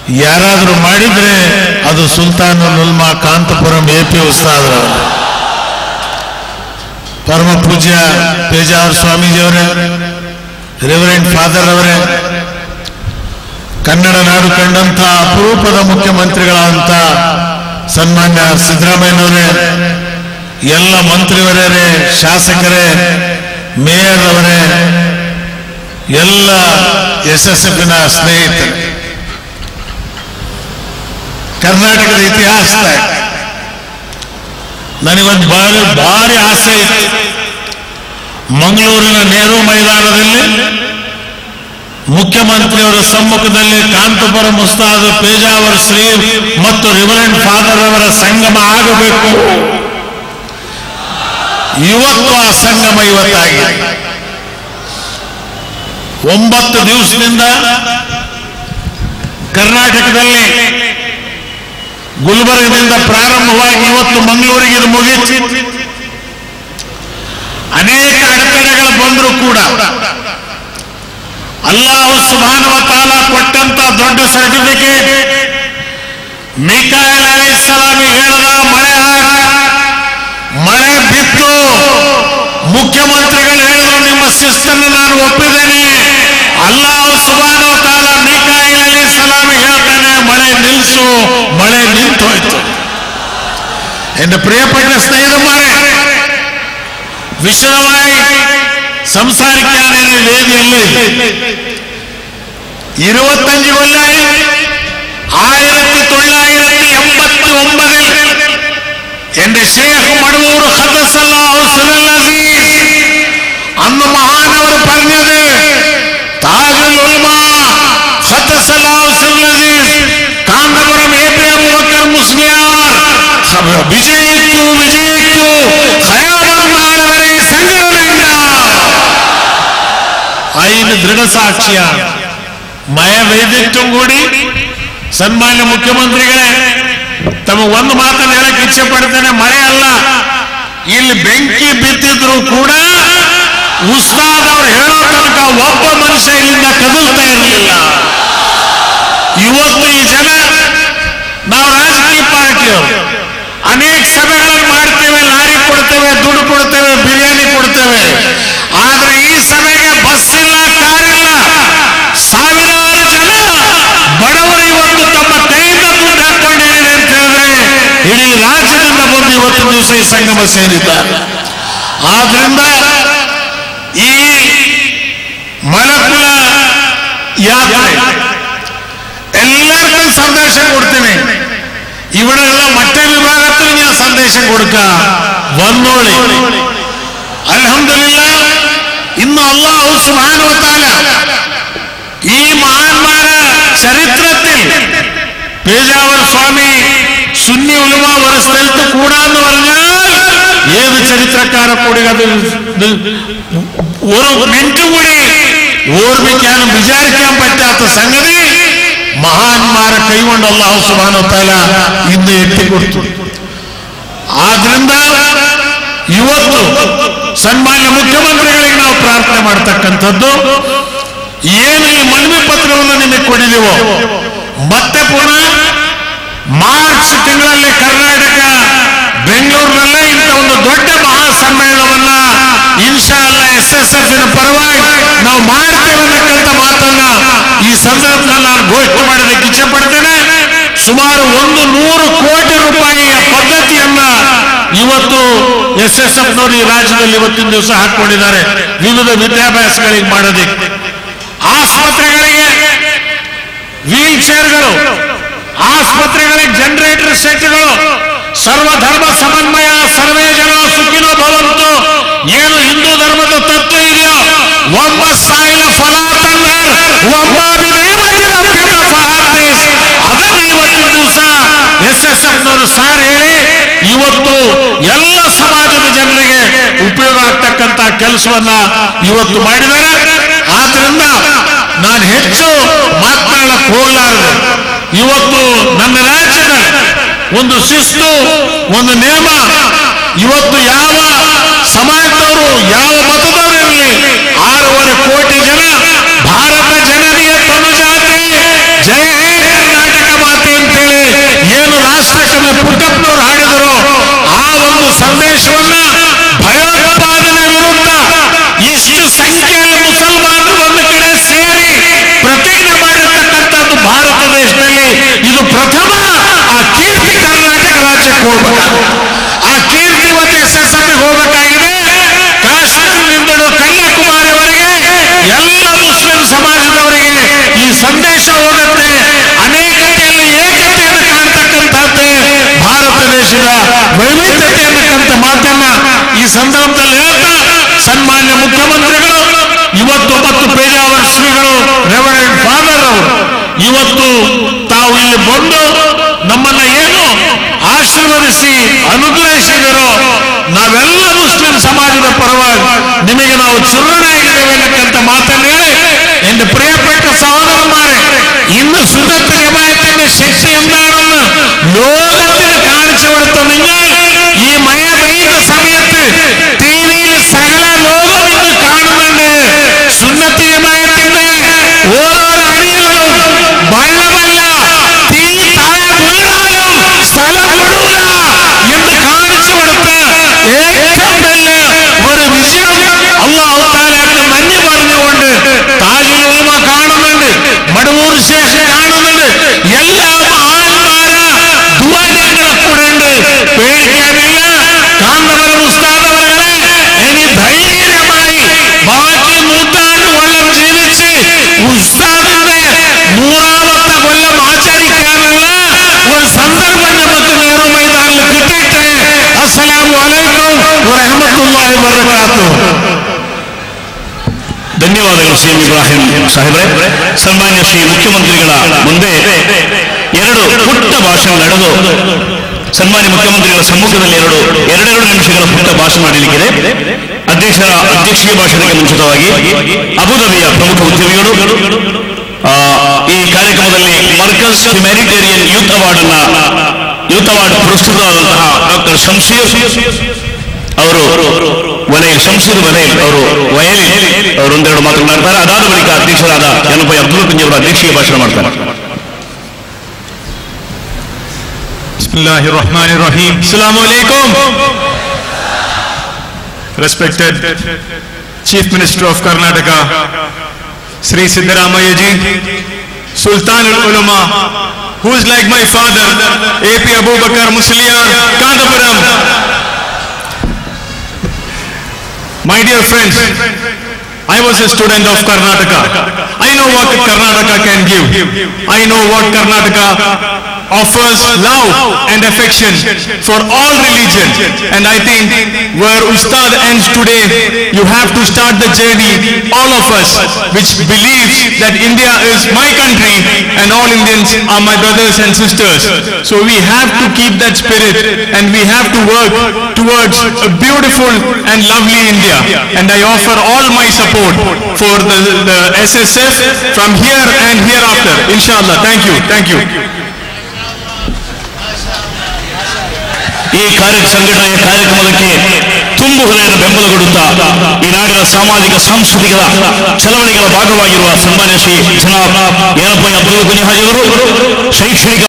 ಯಾರಾದರೂ ಮಾಡಿದ್ರೆ ಅದು ಸುಲ್ತಾನುಲ್ ಉಲ್ಮಾ ಕಾಂತಪುರಂ AP ಉಸ್ತಾದ್ರು, ಪರಮ ಪೂಜ್ಯ ಪೇಜಾವರ ಸ್ವಾಮೀಜಿಯವರೇ, ರೆವರೆಂಡ್ ಫಾದರ್ ಅವರೇ, ಕನ್ನಡ ನಾಡು ಕಂಡಂತ ಅಪರೂಪದ ಮುಖ್ಯಮಂತ್ರಿಗಳಾದಂಥ ಸನ್ಮಾನ್ಯ ಸಿದ್ದರಾಮಯ್ಯನವರೇ, ಎಲ್ಲ ಮಂತ್ರಿವರೇ, ಶಾಸಕರೇ, ಮೇಯರ್ ಅವರೇ, ಎಲ್ಲ SSFನ ಸ್ನೇಹಿತರು, ಕರ್ನಾಟಕದ ಇತಿಹಾಸದ ನನಗೊಂದು ಭಾರಿ ಆಸೆ ಇತ್ತು. ಮಂಗಳೂರಿನ ನೆಹರು ಮೈದಾನದಲ್ಲಿ ಮುಖ್ಯಮಂತ್ರಿಯವರ ಸಮ್ಮುಖದಲ್ಲಿ ಕಾಂತಪುರಂ ಉಸ್ತಾದ್ ಪೇಜಾವರ ಶ್ರೀ ಮತ್ತು ರೆವರೆಂಡ್ ಫಾದರ್ ಅವರ ಸಂಗಮ ಆಗಬೇಕು. ಇವತ್ತು ಆ ಸಂಗಮ ಇವತ್ತಾಗಿದೆ. 9 ದಿವಸದಿಂದ ಕರ್ನಾಟಕದಲ್ಲಿ ಗುಲ್ಬರ್ಗದಿಂದ ಪ್ರಾರಂಭವಾಗಿ ಇವತ್ತು ಮಂಗಳೂರಿಗೆ ಇದು ಮುಗಿಸಿ ಅನೇಕ ಅಡೆತಡೆಗಳು ಬಂದರೂ ಕೂಡ ಅಲ್ಲಾಹು ಸುಬ್ಹಾನಹು ವ ತಆಲಾ ಕೊಟ್ಟಂತ ದೊಡ್ಡ ಸರ್ಟಿಫಿಕೇಟ್, ಮೀಕಾಯೀಲ್ ಅಲೈಹಿಸ್ಸಲಾಂ ಹೇಳಿದ ಮಳೆ ಬಿತ್ತು, ಮುಖ್ಯಮಂತ್ರಿಗಳು ಹೇಳಿದ್ರು ನಿಮ್ಮ ಶಿಸ್ತನ್ನು ನಾನು ಒಪ್ಪಿದ್ದೇನೆ. ಅಲ್ಲಾಹು ಸುಬ್ಹಾನಹು ವ ತಆಲಾ ಮೀಕಾಯೀಲ್ ಅಲೈಹಿಸ್ಸಲಾಂ ಹೇಳ್ತಾನೆ ಮಳೆ ನಿಲ್ಲಿಸು, ಮಳೆ ನಿಂತು ಹೋಯ್ತು. എന്റെ പ്രിയപ്പെട്ട സ്നേഹിതന്മാരെ, വിശദമായി സംസാരിക്കാൻ എന്നെ വേദിയല്ലേ. 25 കൊല്ലായി 1989 എന്റെ ഷേഖ് മടവൂർ ഖദ്ദസല്ലാഹു സിറൽ അസീസ് അന്ന് മഹാനവർ പറഞ്ഞത് താജുൽ ഉലമാ ഖദ്ദസല്ലാഹു സിറൽ അസീസ് കാന്തപുരം AP അബൂബക്കർ മുസ്ലിയാർ വിജയിക്കൂ വിജയിക്കൂ, ഖയാമത്ത് നാൾ വരെ സംഘടനയില്ല. അതിന് ദൃഢസാക്ഷിയാണ്. മയ വൈദ്യത്വം കൂടി ಸನ್ಮಾನ್ಯ ಮುಖ್ಯಮಂತ್ರಿಗಳೇ, ತಮಗೆ ಒಂದು ಮಾತನ್ನು ಹೇಳಕ್ಕೆ ಇಚ್ಛೆ ಪಡ್ತೇನೆ. ಮಳೆ ಅಲ್ಲ, ಇಲ್ಲಿ ಬೆಂಕಿ ಬಿತ್ತಿದ್ರು ಕೂಡ ಉಸ್ತಾದ್ ಅವರು ಹೇಳೋ ತನಕ ಒಬ್ಬ ಮನುಷ್ಯ ಇಲ್ಲಿಂದ ಕದಲ್ತಾ ಇರಲಿಲ್ಲ. ಇವತ್ತು ಈ ಜನ, ನಾವು ರಾಜಕೀಯ ಪಾರ್ಟಿಯವರು ಅನೇಕ ಸಭೆಗಳನ್ನು ಮಾಡ್ತೇವೆ, ಲಾರಿ ಕೊಡ್ತೇವೆ, ದುಡ್ಡು ಕೊಡ್ತೇವೆ, ಬಿರಿಯಾನಿ ಕೊಡ್ತೇವೆ. ಆದ್ರೆ ಈ ಸಭೆಗೆ ಬಸ್ ಇಲ್ಲ, ಕಾರ್ ಇಲ್ಲ. ಸಾವಿರಾರು ಜನ ಬಡವರು ಇವತ್ತು ತಮ್ಮ ಕೈಯಿಂದ ದುಡ್ಡು ಹಾಕೊಂಡಿದ್ದಾರೆ ಅಂತ ಹೇಳಿದ್ರೆ ಇಡೀ ರಾಜ್ಯದಿಂದ ಬಂದು ಇವತ್ತು ದಿವಸ ಈ ಸಂಗಮ ಸೇರಿದ್ದಾರೆ. ಆದ್ರಿಂದ ಈ ಮಲಕುಲ ಯಾತ್ರೆ ಎಲ್ಲರಿಗೂ ಸಂದೇಶ ಕೊಡ್ತೀನಿ. ഇവിടെയുള്ള മറ്റേ വിഭാഗത്തിൽ ഞാൻ സന്ദേശം കൊടുക്കാം. വന്നോളി. അൽഹംദുലില്ലാ, ഇന്ന് അല്ലാഹു സുബ്ഹാനഹു വ തആല ഈ മഹാന്മാരെ ചരിത്രത്തിൽ പേജാവർ സ്വാമി സുന്നി ഉലമ ഒരു സ്ഥലത്ത് കൂടാന്ന് പറഞ്ഞാൽ ഏത് ചരിത്രക്കാരെ കൂടി അത് ഒരു മിനിറ്റ് കൂടി ഓർമ്മിക്കാനും വിചാരിക്കാൻ പറ്റാത്ത സംഗതി മഹാന്മാരെ കൈകൊണ്ട് അല്ലാഹു സുബ്ഹാനഹു വ തആല ഇന്ന് എത്തിക്കൊടുത്തു. ಆದ್ರಿಂದ ಇವತ್ತು ಸನ್ಮಾನ್ಯ ಮುಖ್ಯಮಂತ್ರಿಗಳಿಗೆ ನಾವು ಪ್ರಾರ್ಥನೆ ಮಾಡತಕ್ಕಂಥದ್ದು, ಏನು ಈ ಮನವಿ ಪತ್ರವನ್ನು ನಿಮಗೆ ಕೊಡಿದೆವೋ ಮತ್ತೆ ಪುನಃ ಮಾರ್ಚ್ ತಿಂಗಳಲ್ಲಿ ಕರ್ನಾಟಕ ಬೆಂಗಳೂರಿನಲ್ಲೇ ಇಂಥ ಒಂದು ದೊಡ್ಡ ಮಹಾ ಸಮ್ಮೇಳನವನ್ನ ಇನ್ಶಾ ಅಲ್ಲಾ SSFನ ಪರವಾಗಿ ನಾವು ಮಾಡ್ತೇವೆ ಅನ್ನಕ್ಕಂಥ ಮಾತನ್ನ ಈ ಸಂದರ್ಭದಲ್ಲಿ ನಾನು ಘೋಷಣೆ ಮಾಡೋದಕ್ಕೆ ಇಚ್ಛೆ ಪಡ್ತೇನೆ. ಸುಮಾರು 100 ಕೋಟಿ ರೂಪಾಯಿಯ ಪದ್ಧತಿಯನ್ನ ಇವತ್ತು SSFನವರು ಈ ರಾಜ್ಯದಲ್ಲಿ ಇವತ್ತಿನ ದಿವಸ ಹಾಕೊಂಡಿದ್ದಾರೆ ವಿವಿಧ ವಿದ್ಯಾಭ್ಯಾಸಗಳಿಗೆ ಮಾಡೋದಕ್ಕೆ. ಆಸ್ಪತ್ರೆಗಳಿಗೆ ವೀಲ್ ಚೇರ್ಗಳು, ಆಸ್ಪತ್ರೆಗಳಿಗೆ ಜನರೇಟರ್ ಸೆಟ್ಗಳು, ಸರ್ವಧರ್ಮ ಸಮನ್ವಯ, ಸರ್ವೇ ಜನ ಸುಖಿನೋ ಭವಂತು, ಏನು ಹಿಂದೂ ಧರ್ಮದ ತತ್ವ ಇದೆಯೋ, ಒಬ್ಬ ಸಾಯಿನ ಫಲ ತಂದರ್ ಒಬ್ಬ ಅದನ್ನು ಇವತ್ತಿನ ದಿವಸ SSFನವರು ಸಾರ್ ಹೇಳಿ ಇವತ್ತು ಎಲ್ಲ ಸಮಾಜದ ಜನರಿಗೆ ಉಪಯೋಗ ಆಗ್ತಕ್ಕಂಥ ಕೆಲಸವನ್ನ ಇವತ್ತು ಮಾಡಿದ್ದಾರೆ. ಆದ್ರಿಂದ ನಾನು ಹೆಚ್ಚು ಮಾತನಾಡಕ್ಕೆ ಹೋಗಲಾರದು. ಇವತ್ತು ನನ್ನ ರಾಜ್ಯದ ಒಂದು ಶಿಸ್ತು, ಒಂದು ನಿಯಮ, ಇವತ್ತು ಯಾವ ಸಮಾಜದವರು ಯಾವ ಮತದವರು ಇರಲಿ 6.5 ಕೋಟಿ ಜನ ಭಾರತ ಜನನಿಯ ತನುಜಾತೆ ಜಯ ಹೇ ಕರ್ನಾಟಕ ಮಟ್ಟಕ್ಕೆ ಹೋಗ್ಬೇಕಾಗಿದೆ. ಆ ಕೀರ್ತಿವತಿ ಎಸ್ಎಸ್ಎಫ್ಗೆ ಹೋಗಬೇಕಾಗಿದೆ. ಕಾಶ್ಮೀರದಿಂದ ಕನ್ಯಾಕುಮಾರಿವರೆಗೆ ಎಲ್ಲ ಮುಸ್ಲಿಂ ಸಮಾಜದವರಿಗೆ ಈ ಸಂದೇಶ ಹೋಗುತ್ತೆ. ಅನೇಕತೆಯಲ್ಲಿ ಏಕತೆಯನ್ನು ಕಾಣ್ತಕ್ಕಂಥದ್ದೇ ಭಾರತ ದೇಶದ ವೈವಿಧ್ಯತೆ ಅನ್ನಕ್ಕಂಥ ಮಾತನ್ನ ಈ ಸಂದರ್ಭದಲ್ಲಿ ಹೇಳ್ತಾ, ಸನ್ಮಾನ್ಯ ಮುಖ್ಯಮಂತ್ರಿಗಳು ಇವತ್ತು ಮತ್ತು ಪೇಜಾವರ ಶ್ರೀಗಳು ರೆವರೆಂಡ್ ಫಾದರ್ ಅವರು ಇವತ್ತು ತಾವು ಇಲ್ಲಿ ಬಂದು ನಮ್ಮನ್ನ ಏನು ಆಶೀರ್ವದಿಸಿ ಅನುಗ್ರಹಿಸಿದರೋ, ನಾವೆಲ್ಲ ಮುಸ್ಲಿಂ ಸಮಾಜದ ಪರವಾಗಿ ನಿಮಗೆ ನಾವು ಚಿರಋಣಿಯಾಗಿದ್ದೇವೆ ಅನ್ನಕ್ಕಂಥ ಮಾತನ್ನು ಹೇಳಿ, ಎಂದು ಪ್ರಿಯಪಟ್ಟ സഹോദരന്മാരെ, ഇന്ന് സുന്നത്ത് ജമാഅത്തിന്റെ ശക്തി എന്താണെന്ന് ലോകത്തിന് കാണിച്ചു കൊടുത്ത നിങ്ങൾ ഈ മഴ പെയ്യുന്ന സമയത്ത് ടിവിയിൽ സകല ലോകം ഇന്ന് കാണുന്നുണ്ട്. സുന്നത്ത് ജമാഅത്തിന്റെ ഓരോ അണികളും വെള്ളമല്ല, തീ താഴെ വീണാലും സ്ഥലം വിടൂല എന്ന് കാണിച്ചു കൊടുത്ത ഏറ്റവും വലിയ ഒരു വിജയം അല്ലാഹു തആലക്ക് നന്ദി പറഞ്ഞുകൊണ്ട് താജുൽ ഉലമ കാണുന്നുണ്ട്, മടവൂർ ശേഖ് കാണുന്നുണ്ട്. എല്ലാം ആൾമാര ദുആ ഞങ്ങളെ കൂടെ ഉണ്ട്, പേടിക്കാനില്ല. കാന്തപുരം ഉസ്താദ് അവരെ ഇനി ധൈര്യമായി ബാക്കി 100 കൊല്ലം ജീവിച്ച് ഉസ്താദിന്റെ 100ാമത്തെ കൊല്ലം ആചരിക്കാനുള്ള ഒരു സന്ദർഭം നമുക്ക് നേരു മൈതാനിൽ കിട്ടിയിട്ട്. അസ്സലാമു അലൈക്കും വറഹ്മത്തുള്ളാഹി വബറകാതുഹു. ಧನ್ಯವಾದಗಳು ಸಿ ಎಂ ಇಬ್ರಾಹಿಂ ಸಾಹೇಬ್ರೆ. ಸನ್ಮಾನ್ಯ ಶ್ರೀ ಮುಖ್ಯಮಂತ್ರಿಗಳ ಮುಂದೆ 2 ಪುಟ್ಟ ಭಾಷಣ ನಡೆದು ಸನ್ಮಾನ್ಯ ಮುಖ್ಯಮಂತ್ರಿಗಳ ಸಮ್ಮುಖದಲ್ಲಿ ಎರಡೆರಡು ನಿಮಿಷಗಳ ಪುಟ್ಟ ಭಾಷಣ ಮಾಡಲಿಕ್ಕಿದೆ. ಅಧ್ಯಕ್ಷೀಯ ಭಾಷಣಕ್ಕೆ ಮುಂಚಿತವಾಗಿ ಅಬುಧಾಬಿಯ ಪ್ರಮುಖ ಉದ್ಯಮಿಗಳು, ಈ ಕಾರ್ಯಕ್ರಮದಲ್ಲಿ ಮರ್ಕಜ್ ಹ್ಯುಮ್ಯಾನಿಟೇರಿಯನ್ ಯೂತ್ ಅವಾರ್ಡ್ ಪುರಸ್ಕೃತರಾದಂತಹ ಡಾಕ್ಟರ್ ಶಂಶೀರ್ ಅವರು ಶಂಶೀರ್ ವಲೈಲ್ ಅವರು ಅವರು ಒಂದೆರಡು ಮಾತನಾಡ್ತಾರೆ. ಅದಾದ ಬಳಿಕ ಅಧ್ಯಕ್ಷರಾದ ಜನಪೈ ಅಬ್ದುಲ್ ಕುಂಜಿ ಅವರು ಅಧ್ಯಕ್ಷೀಯ ಭಾಷಣ ಮಾಡ್ತಾರೆ. Bismillahir Rahmanir Rahim. Assalamu alaikum. Respected Chief Minister of Karnataka, Sri Siddaramaiah ji, Sultan al-Ulama, who is like my father, AP Abubakar Musliar, Kandapuram. My dear friends, I was a student of Karnataka. I know what Karnataka can give. I know what Karnataka offers love and affection for all religions. And I think where Ustad ends today, you have to start the journey, all of us, which believes that India is my country and all Indians are my brothers and sisters. So we have to keep that spirit and we have to work towards a beautiful and lovely India. And I offer all my support for the SSF from here and hereafter. Inshallah. Thank you. Thank you. ಈ ಸಂಘಟನೆಯ ಕಾರ್ಯಕ್ರಮಕ್ಕೆ ತುಂಬು ಹೃದಯದ ಬೆಂಬಲ ಕೊಡುತ್ತಾ ಈ ನಾಡಿನ ಸಾಮಾಜಿಕ ಸಾಂಸ್ಕೃತಿಕ ಚಳವಳಿಗಳ ಭಾಗವಾಗಿರುವ ಸನ್ಮಾನ್ಯ ಶ್ರೀ ಜನಾಬ್ ಏನಪ್ಪ ಅಬ್ದುಲ್ ಕುನಿ ಹಾಜಿಯವರು ಶೈಕ್ಷಣಿಕ